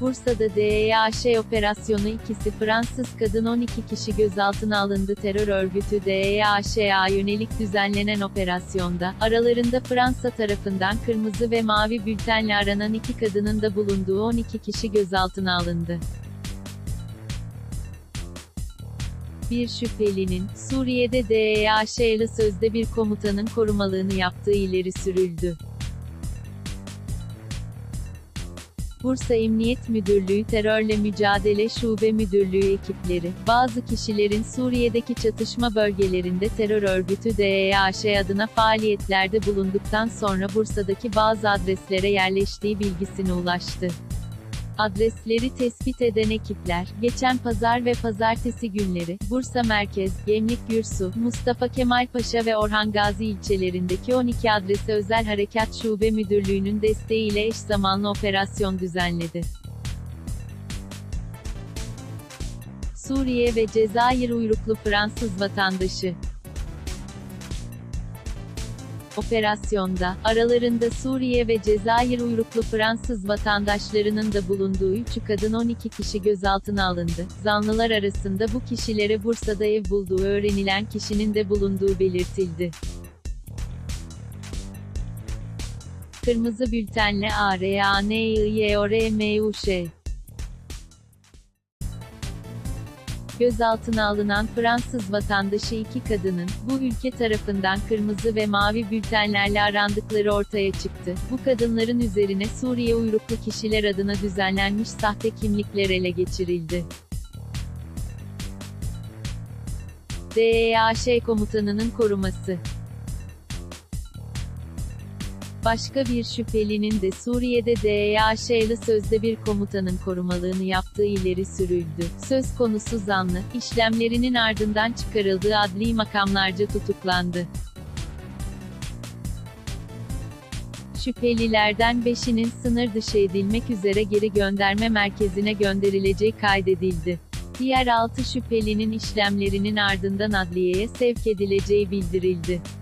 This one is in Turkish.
Bursa'da DEAŞ operasyonu ikisi Fransız kadın 12 kişi gözaltına alındı. Terör örgütü DEAŞ'a yönelik düzenlenen operasyonda, aralarında Fransa tarafından kırmızı ve mavi bültenle aranan 2 kadının da bulunduğu 12 kişi gözaltına alındı. Bir şüphelinin, Suriye'de DEAŞ'lı sözde bir komutanın korumalığını yaptığı ileri sürüldü. Bursa Emniyet Müdürlüğü Terörle Mücadele Şube Müdürlüğü ekipleri, bazı kişilerin Suriye'deki çatışma bölgelerinde terör örgütü DEAŞ adına faaliyetlerde bulunduktan sonra Bursa'daki bazı adreslere yerleştiği bilgisine ulaştı. Adresleri tespit eden ekipler, geçen pazar ve pazartesi günleri, Bursa Merkez, Gemlik Gürsu, Mustafa Kemal Paşa ve Orhan Gazi ilçelerindeki 12 adrese Özel Harekat Şube Müdürlüğü'nün desteğiyle eş zamanlı operasyon düzenledi. Suriye ve Cezayir uyruklu Fransız vatandaşı. Operasyonda, aralarında Suriye ve Cezayir uyruklu Fransız vatandaşlarının da bulunduğu 3 kadın 12 kişi gözaltına alındı. Zanlılar arasında bu kişilere Bursa'da ev bulduğu öğrenilen kişinin de bulunduğu belirtildi. Kırmızı bültenle ARANİYORMUŞ Gözaltına alınan Fransız vatandaşı 2 kadının, bu ülke tarafından kırmızı ve mavi bültenlerle arandıkları ortaya çıktı. Bu kadınların üzerine Suriye uyruklu kişiler adına düzenlenmiş sahte kimlikler ele geçirildi. DEAŞ komutanının koruması. Başka bir şüphelinin de Suriye'de DEAŞ'lı sözde bir komutanın korumalığını yaptığı ileri sürüldü. Söz konusu zanlı, işlemlerinin ardından çıkarıldığı adli makamlarca tutuklandı. Şüphelilerden 5'inin sınır dışı edilmek üzere geri gönderme merkezine gönderileceği kaydedildi. Diğer 6 şüphelinin işlemlerinin ardından adliyeye sevk edileceği bildirildi.